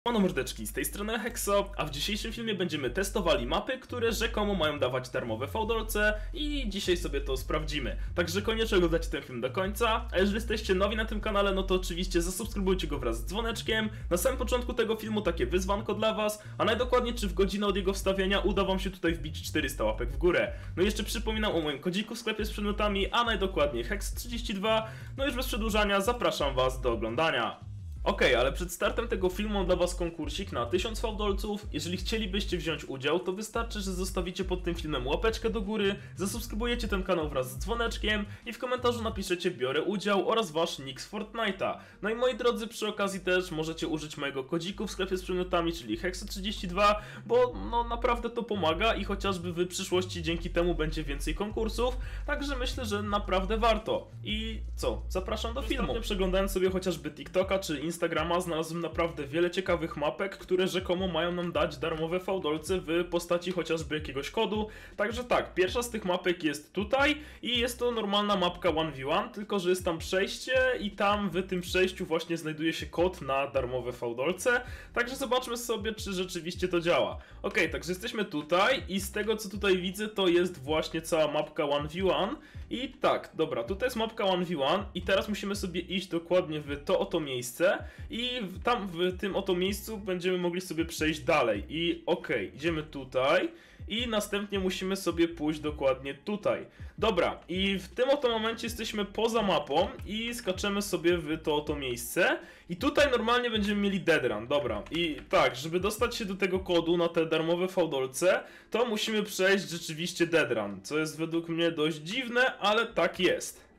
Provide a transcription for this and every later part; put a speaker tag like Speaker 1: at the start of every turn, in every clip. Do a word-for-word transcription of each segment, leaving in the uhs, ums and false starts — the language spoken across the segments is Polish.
Speaker 1: Siemano mordeczki, z tej strony Hexo, a w dzisiejszym filmie będziemy testowali mapy, które rzekomo mają dawać darmowe fałdolce i dzisiaj sobie to sprawdzimy. Także koniecznie oglądajcie ten film do końca, a jeżeli jesteście nowi na tym kanale, no to oczywiście zasubskrybujcie go wraz z dzwoneczkiem. Na samym początku tego filmu takie wyzwanko dla was, a najdokładniej czy w godzinę od jego wstawienia uda wam się tutaj wbić czterysta łapek w górę. No i jeszcze przypominam o moim kodziku w sklepie z przedmiotami, a najdokładniej Hex trzydzieści dwa. No już bez przedłużania zapraszam was do oglądania. Okej, okay, ale przed startem tego filmu mam dla was konkursik na tysiąc fałdolców. Jeżeli chcielibyście wziąć udział, to wystarczy, że zostawicie pod tym filmem łapeczkę do góry, zasubskrybujecie ten kanał wraz z dzwoneczkiem i w komentarzu napiszecie biorę udział oraz wasz nick z Fortnite'a. No i moi drodzy, przy okazji też możecie użyć mojego kodziku w sklepie z przedmiotami, czyli Hex trzydzieści dwa, bo no naprawdę to pomaga i chociażby w przyszłości dzięki temu będzie więcej konkursów, także myślę, że naprawdę warto. I co? Zapraszam do filmu. Ostatnio przeglądając sobie chociażby TikToka czy Instagrama, znalazłem naprawdę wiele ciekawych mapek, które rzekomo mają nam dać darmowe fałdolce w postaci chociażby jakiegoś kodu. Także tak, pierwsza z tych mapek jest tutaj i jest to normalna mapka jeden w jeden, tylko że jest tam przejście i tam w tym przejściu właśnie znajduje się kod na darmowe fałdolce. Także zobaczmy sobie, czy rzeczywiście to działa. Ok, także jesteśmy tutaj i z tego co tutaj widzę, to jest właśnie cała mapka jeden w jeden. I tak, dobra, tutaj jest mapka jeden w jeden i teraz musimy sobie iść dokładnie w to oto miejsce i tam w tym oto miejscu będziemy mogli sobie przejść dalej. I okej, okay, idziemy tutaj i następnie musimy sobie pójść dokładnie tutaj. Dobra, i w tym oto momencie jesteśmy poza mapą i skaczemy sobie w to oto miejsce i tutaj normalnie będziemy mieli deadrun. Dobra, i tak, żeby dostać się do tego kodu na te darmowe fałdolce, to musimy przejść rzeczywiście deadrun, co jest według mnie dość dziwne, ale tak jest.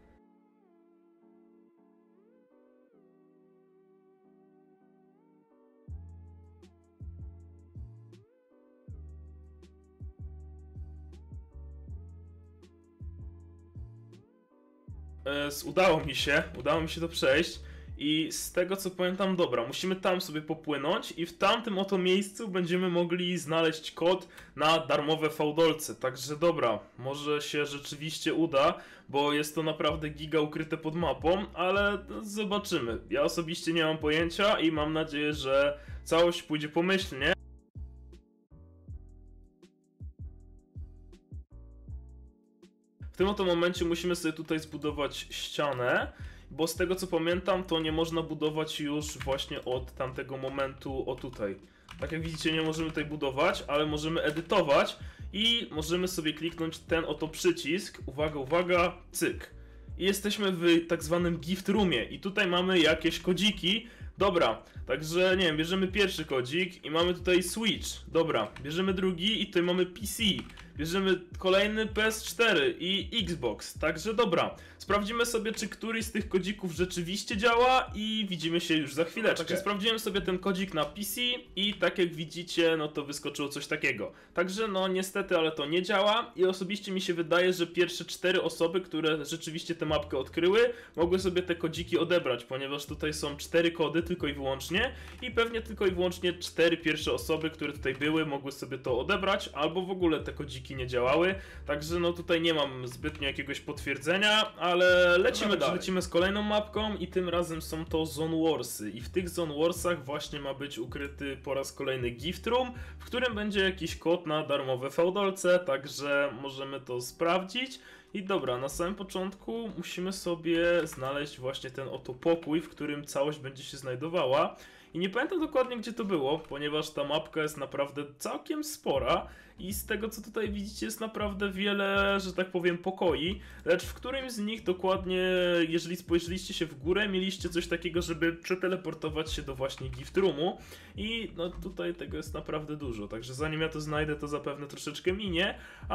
Speaker 1: Udało mi się, udało mi się to przejść i z tego co pamiętam, dobra, musimy tam sobie popłynąć i w tamtym oto miejscu będziemy mogli znaleźć kod na darmowe fałdolce, także dobra, może się rzeczywiście uda, bo jest to naprawdę giga ukryte pod mapą, ale zobaczymy. Ja osobiście nie mam pojęcia i mam nadzieję, że całość pójdzie pomyślnie. W tym oto momencie musimy sobie tutaj zbudować ścianę, bo z tego co pamiętam, to nie można budować już właśnie od tamtego momentu o tutaj. Tak jak widzicie, nie możemy tutaj budować, ale możemy edytować i możemy sobie kliknąć ten oto przycisk, uwaga, uwaga, cyk. I jesteśmy w tak zwanym gift roomie i tutaj mamy jakieś kodziki. Dobra, także nie wiem, bierzemy pierwszy kodzik i mamy tutaj Switch. Dobra, bierzemy drugi i tutaj mamy P C. Bierzemy kolejny P S cztery i Xbox. Także dobra, sprawdzimy sobie, czy któryś z tych kodzików rzeczywiście działa i widzimy się już za chwileczkę. Także sprawdziłem sobie ten kodzik na P C i tak jak widzicie, no to wyskoczyło coś takiego. Także no niestety, ale to nie działa i osobiście mi się wydaje, że pierwsze cztery osoby, które rzeczywiście tę mapkę odkryły, mogły sobie te kodziki odebrać, ponieważ tutaj są cztery kody tylko i wyłącznie i pewnie tylko i wyłącznie cztery pierwsze osoby, które tutaj były, mogły sobie to odebrać, albo w ogóle te kodziki nie działały, także no tutaj nie mam zbytnio jakiegoś potwierdzenia, ale lecimy dalej. Lecimy z kolejną mapką i tym razem są to Zone Warsy i w tych Zone Warsach właśnie ma być ukryty po raz kolejny gift room, w którym będzie jakiś kod na darmowe fałdolce, także możemy to sprawdzić. I dobra, na samym początku musimy sobie znaleźć właśnie ten oto pokój, w którym całość będzie się znajdowała. I nie pamiętam dokładnie gdzie to było, ponieważ ta mapka jest naprawdę całkiem spora i z tego co tutaj widzicie jest naprawdę wiele, że tak powiem, pokoi, lecz w którymś z nich dokładnie, jeżeli spojrzeliście się w górę, mieliście coś takiego, żeby przeteleportować się do właśnie gift roomu i no tutaj tego jest naprawdę dużo, także zanim ja to znajdę, to zapewne troszeczkę minie,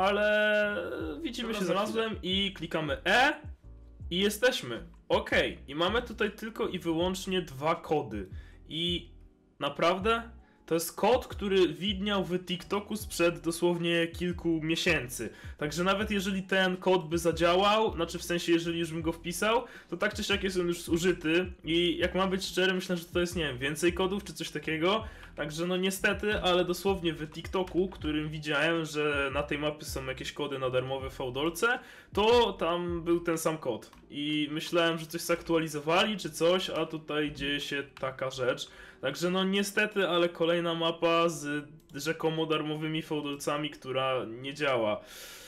Speaker 1: ale widzimy się, znalazłem i klikamy E i jesteśmy. Ok, i mamy tutaj tylko i wyłącznie dwa kody. I naprawdę to jest kod, który widniał w TikToku sprzed dosłownie kilku miesięcy. Także nawet jeżeli ten kod by zadziałał, znaczy w sensie jeżeli już bym go wpisał, to tak czy siak jest on już zużyty i jak mam być szczery, myślę, że to jest, nie wiem, więcej kodów czy coś takiego. Także no niestety, ale dosłownie w TikToku, którym widziałem, że na tej mapie są jakieś kody na darmowe fałdolce, to tam był ten sam kod. i myślałem, że coś zaktualizowali czy coś, a tutaj dzieje się taka rzecz. Także no niestety, ale kolejna mapa z rzekomo darmowymi fałdolcami, która nie działa.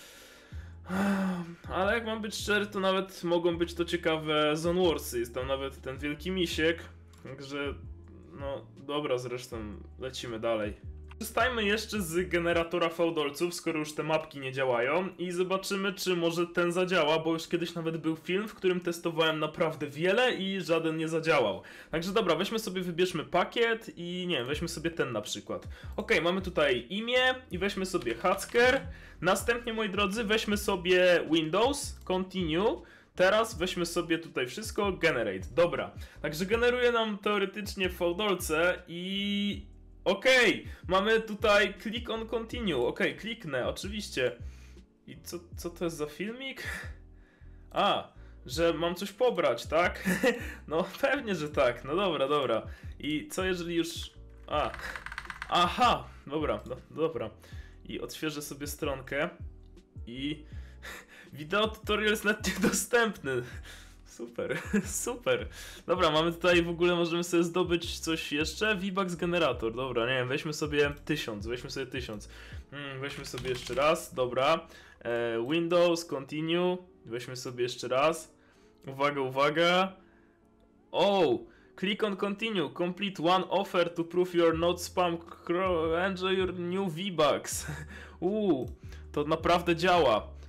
Speaker 1: Ale jak mam być szczery, to nawet mogą być to ciekawe Zone Warsy. Jest tam nawet ten wielki misiek. Także no dobra, zresztą lecimy dalej. Korzystajmy jeszcze z generatora fałdolców, skoro już te mapki nie działają, i zobaczymy, czy może ten zadziała, bo już kiedyś nawet był film, w którym testowałem naprawdę wiele i żaden nie zadziałał. Także dobra, weźmy sobie, wybierzmy pakiet i nie wiem, weźmy sobie ten na przykład. Ok, mamy tutaj imię i weźmy sobie Hacker. Następnie, moi drodzy, weźmy sobie Windows, Continue. Teraz weźmy sobie tutaj wszystko, Generate. Dobra, także generuje nam teoretycznie fałdolce i... Okej, okay, mamy tutaj click on continue. Okej, okay, kliknę, oczywiście. I co, co to jest za filmik? A, że mam coś pobrać, tak? No pewnie, że tak. No dobra, dobra. I co jeżeli już... A, aha, dobra, no, dobra. I odświeżę sobie stronkę. I... Wideo tutorial jest nawet niedostępny. Super, super. Dobra, mamy tutaj w ogóle, możemy sobie zdobyć coś jeszcze. V-Bucks generator, dobra, nie wiem, weźmy sobie tysiąc, weźmy sobie tysiąc. Hmm, weźmy sobie jeszcze raz, dobra. E, Windows, continue, weźmy sobie jeszcze raz. Uwaga, uwaga. Oh, click on continue, complete one offer to prove you're not spam, enjoy your new V-Bucks. Uuu, to naprawdę działa.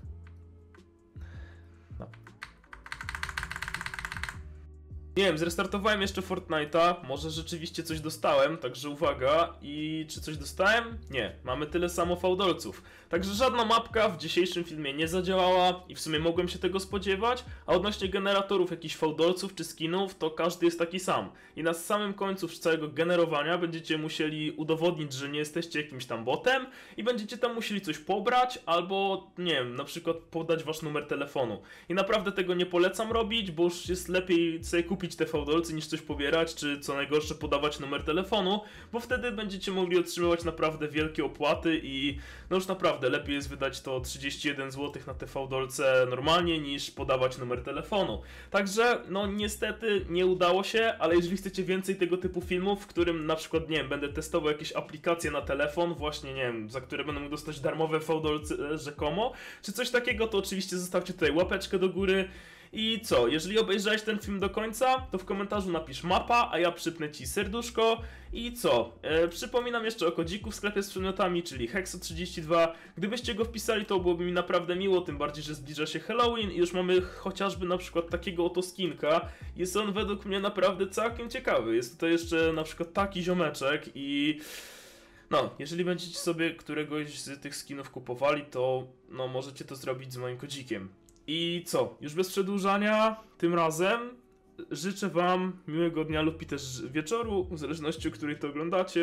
Speaker 1: Nie wiem, zrestartowałem jeszcze Fortnite'a, może rzeczywiście coś dostałem, także uwaga. I czy coś dostałem? Nie, mamy tyle samo fałdolców. Także żadna mapka w dzisiejszym filmie nie zadziałała i w sumie mogłem się tego spodziewać, a odnośnie generatorów jakichś fałdolców czy skinów, to każdy jest taki sam. I na samym końcu całego generowania będziecie musieli udowodnić, że nie jesteście jakimś tam botem i będziecie tam musieli coś pobrać albo, nie wiem, na przykład podać wasz numer telefonu. I naprawdę tego nie polecam robić, bo już jest lepiej sobie kupić te fałdolce niż coś pobierać, czy co najgorsze podawać numer telefonu, bo wtedy będziecie mogli otrzymywać naprawdę wielkie opłaty i no już naprawdę lepiej jest wydać to trzydzieści jeden złotych na te fałdolce normalnie niż podawać numer telefonu. Także no niestety nie udało się, ale jeżeli chcecie więcej tego typu filmów, w którym na przykład, nie wiem, będę testował jakieś aplikacje na telefon, właśnie, nie wiem, za które będę mógł dostać darmowe fałdolce rzekomo, czy coś takiego, to oczywiście zostawcie tutaj łapeczkę do góry. I co, jeżeli obejrzałeś ten film do końca, to w komentarzu napisz mapa, a ja przypnę ci serduszko. I co, e, przypominam jeszcze o kodziku w sklepie z przedmiotami, czyli Hexo trzydzieści dwa. Gdybyście go wpisali, to byłoby mi naprawdę miło, tym bardziej, że zbliża się Halloween i już mamy chociażby na przykład takiego oto skinka. Jest on według mnie naprawdę całkiem ciekawy. Jest tutaj jeszcze na przykład taki ziomeczek i... No, jeżeli będziecie sobie któregoś z tych skinów kupowali, to no możecie to zrobić z moim kodzikiem. I co? Już bez przedłużania, tym razem życzę wam miłego dnia lub i też wieczoru, w zależności o której to oglądacie.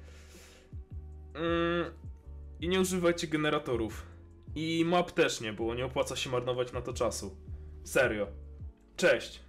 Speaker 1: Yy, I nie używajcie generatorów. I map też nie, bo nie opłaca się marnować na to czasu. Serio. Cześć!